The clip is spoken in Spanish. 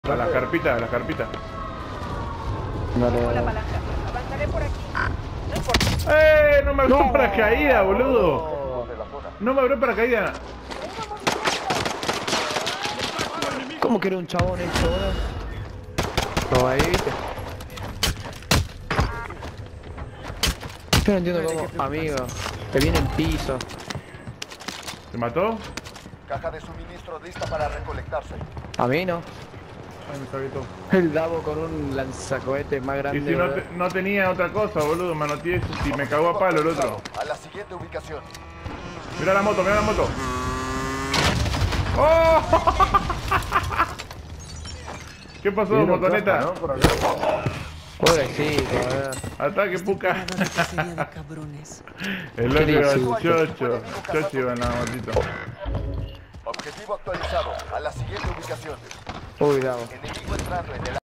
A las carpitas, a las carpitas. Con la palanca. Avanzaré por aquí. No importa. No me abrió paracaídas, boludo. No me abrió paracaídas. ¿Cómo que era un chabón esto, boludo? No, ahí viste. Yo no entiendo cómo, amigo, te viene en piso. ¿Se mató? Caja de suministro lista para recolectarse. A mí no. Ay, me cagué todo. El Davo con un lanzacohetes más grande. Y si no tenía otra cosa, boludo, manoteé eso. Si me cagó a palo el otro. A la siguiente ubicación. Mirá la moto, mirá la moto. ¡Oh! ¿Qué pasó, motoneta? Pobrecito, boludo. Ataque, puca. Cabrones. El otro chocho. Chocho iba en la motito. Objetivo actualizado. A la siguiente ubicación. Uy, Davo. Enemigo entrando en el